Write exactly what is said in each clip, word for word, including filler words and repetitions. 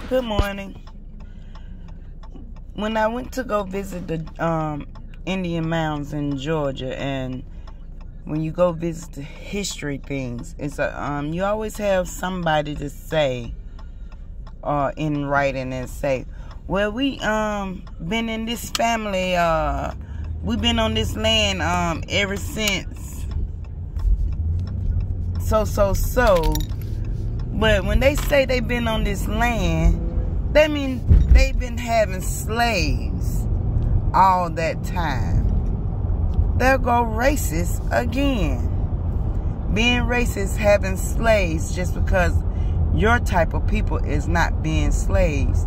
Good morning. When I went to go visit the um, Indian Mounds in Georgia, and when you go visit the history things, it's a, um, you always have somebody to say, uh, in writing and say, well, we um been in this family, uh, we've been on this land um ever since so so so. But when they say they've been on this land, that means they've been having slaves all that time. There go racist again. Being racist, having slaves just because your type of people is not being slaves.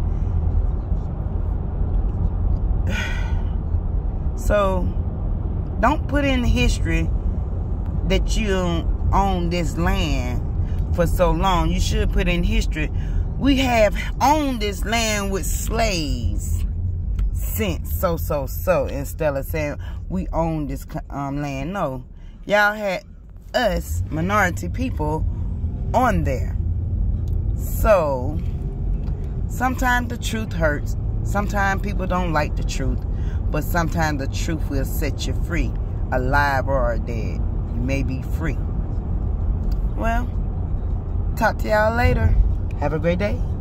So, don't put in history that you own this land for so long. You should put in history, we have owned this land with slaves since so, so, so, instead of saying we own this um, land. No, y'all had us, minority people, on there. So, sometimes the truth hurts. Sometimes people don't like the truth. But sometimes the truth will set you free, alive or dead. You may be free. Well, talk to y'all later. Have a great day.